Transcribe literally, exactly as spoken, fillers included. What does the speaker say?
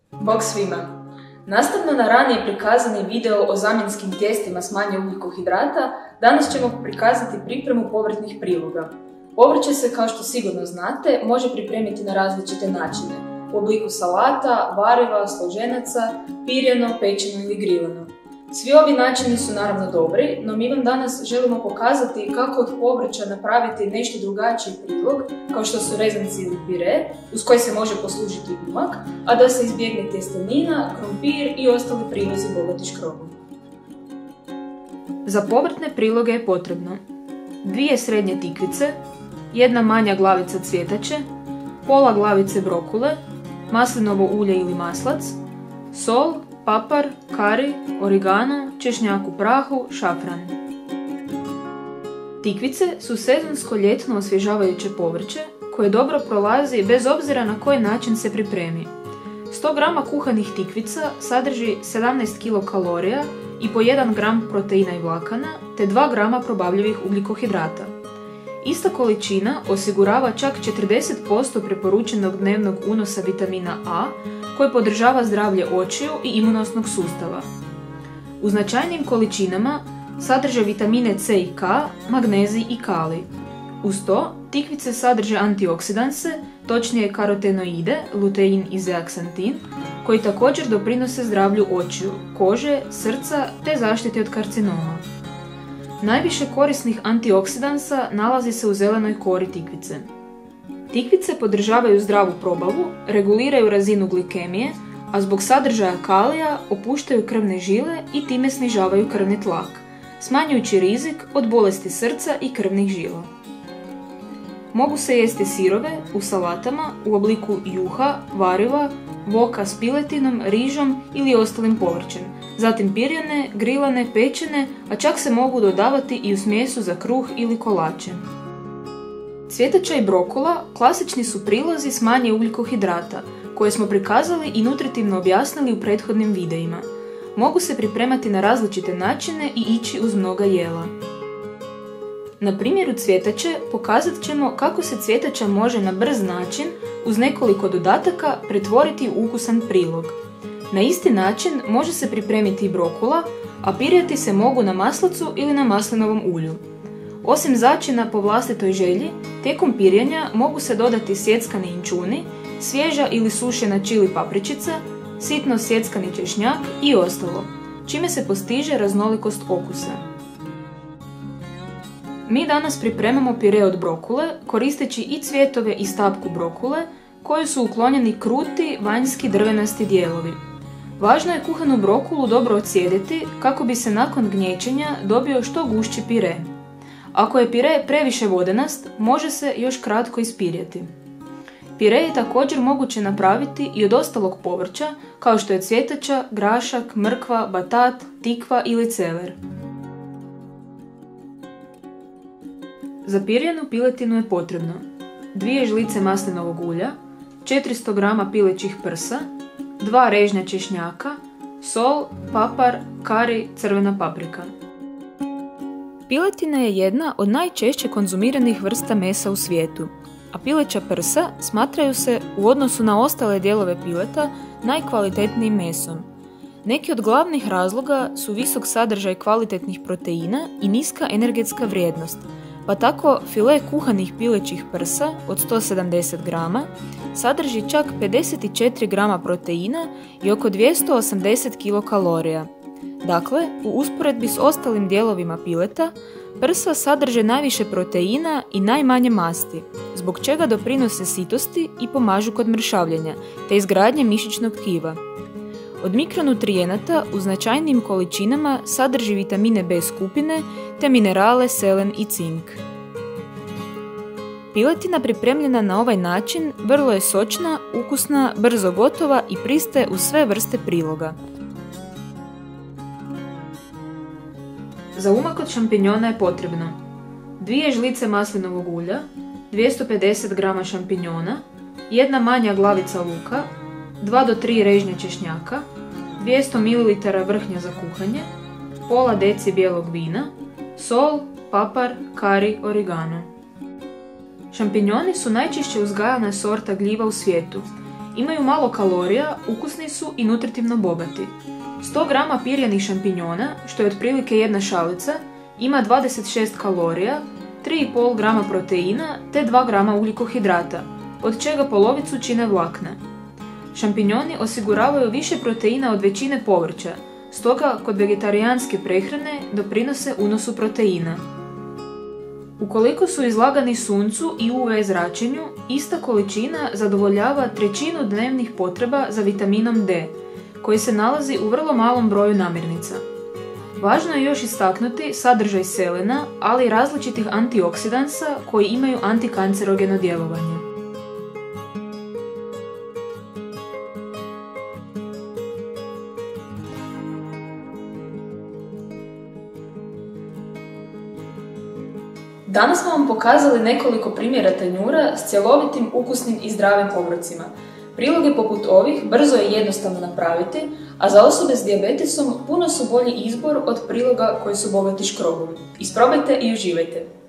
Bog svima! Nastavno na ranije prikazani video o zamjenskim tijestima s manje ugljikohidrata, danas ćemo prikazati pripremu povrtnih priloga. Povrće se, kao što sigurno znate, može pripremiti na različite načine, u obliku salata, variva, složenaca, pirjano, pečeno ili grilano. Svi ovi načini su naravno dobri, no mi vam danas želimo pokazati kako od povrća napraviti nešto drugačiji prilog, kao što su rezanci ili pire, uz koji se može poslužiti umak, a da se izbjegne tjestenina, krompir i ostali prilozi bogati škrobom. Za povrtne priloge je potrebno dvije srednje tikvice, jedna manja glavica cvjetače, pola glavice brokule, maslinovo ulje ili maslac, sol, papar, kari, origano, češnjak u prahu, šafran. Tikvice su sezonsko ljetno osvježavajuće povrće koje dobro prolazi bez obzira na koji način se pripremi. sto grama kuhanih tikvica sadrži sedamnaest kilokalorija i po jedan gram proteina i vlakana te dva grama probavljivih ugljikohidrata. Ista količina osigurava čak četrdeset posto preporučenog dnevnog unosa vitamina A koji podržava zdravlje očiju i imunosnog sustava. U značajnim količinama sadrže vitamine C i K, magnezij i kalij. Uz to, tikvice sadrže antioksidanse, točnije karotenoide, lutein i zeaksantin, koji također doprinose zdravlju očiju, kože, srca te zaštiti od karcinoma. Najviše korisnih antioksidansa nalazi se u zelenoj kori tikvice. Tikvice podržavaju zdravu probavu, reguliraju razinu glikemije, a zbog sadržaja kalija opuštaju krvne žile i time snižavaju krvni tlak, smanjujući rizik od bolesti srca i krvnih žila. Mogu se jesti sirove, u salatama, u obliku juha, variva, voka s piletinom, rižom ili ostalim povrćem, zatim pirjane, grilane, pečene, a čak se mogu dodavati i u smjesu za kruh ili kolače. Cvjetača i brokula klasični su prilozi s manje ugljikohidrata, koje smo prikazali i nutritivno objasnili u prethodnim videima. Mogu se pripremati na različite načine i ići uz mnoga jela. Na primjeru cvjetače pokazat ćemo kako se cvjetača može na brz način, uz nekoliko dodataka, pretvoriti u ukusan prilog. Na isti način može se pripremiti i brokula, a pirjati se mogu na maslacu ili na maslinovom ulju. Osim začina po vlastitoj želji, tijekom pirjenja mogu se dodati sjeckani inčuni, svježa ili sušena čili papričica, sitno sjeckani češnjak i ostalo, čime se postiže raznolikost okusa. Mi danas pripremamo pire od brokule, koristeći i cvjetove i stapku brokule, koji su uklonjeni kruti, vanjski drvenasti dijelovi. Važno je kuhanu brokulu dobro odsjediti kako bi se nakon gnječenja dobio što gušći pire. Ako je pire previše vodenast, može se još kratko ispirjeti. Pire je također moguće napraviti i od ostalog povrća, kao što je cvjetača, grašak, mrkva, batat, tikva ili celer. Za pirjanu piletinu je potrebno dvije žlice maslinovog ulja, četiristo grama pilećih prsa, dva režnja češnjaka, sol, papar, kari, crvena paprika. Piletina je jedna od najčešće konzumiranih vrsta mesa u svijetu, a pileća prsa smatraju se u odnosu na ostale dijelove pileta najkvalitetnijim mesom. Neki od glavnih razloga su visok sadržaj kvalitetnih proteina i niska energetska vrijednost, pa tako file kuhanih pilećih prsa od sto sedamdeset grama sadrži čak pedeset četiri grama proteina i oko dvjesto osamdeset kilokalorija. Dakle, u usporedbi s ostalim dijelovima pileta, prsa sadrže najviše proteina i najmanje masti, zbog čega doprinose sitosti i pomažu kod mršavljenja te izgradnje mišićnog tkiva. Od mikronutrijenata u značajnim količinama sadrži vitamine B skupine te minerale selen i cink. Piletina pripremljena na ovaj način vrlo je sočna, ukusna, brzo gotova i pristaje u sve vrste priloga. Za umak od šampinjona je potrebno dvije žlice maslinovog ulja, dvjesto pedeset grama šampinjona, jedna manja glavica luka, dva do tri režnja češnjaka, dvjesto mililitara vrhnja za kuhanje, pola deci bijelog vina, sol, papar, kari, origano. Šampinjoni su najčešće uzgajana sorta gljiva u svijetu Imaju malo kalorija, ukusni su i nutritivno bogati. sto grama pirjanih šampinjona, što je otprilike jedna šalica, ima dvadeset šest kalorija, tri i pol grama proteina te dva grama ugljikohidrata, od čega polovicu čine vlakna. Šampinjoni osiguravaju više proteina od većine povrća, stoga kod vegetarijanske prehrane doprinose unosu proteina. Ukoliko su izlagani suncu i U V zračenju, ista količina zadovoljava trećinu dnevnih potreba za vitaminom D, koji se nalazi u vrlo malom broju namirnica. Važno je još istaknuti sadržaj selena, ali i različitih antioksidansa koji imaju antikancerogeno djelovanje. Danas smo vam pokazali nekoliko primjera tanjura s cjelovitim, ukusnim i zdravim obrocima. Priloge poput ovih brzo je jednostavno napraviti, a za osobe s dijabetesom puno su bolji izbor od priloga koji su bogati škrobom. Isprobajte i uživajte!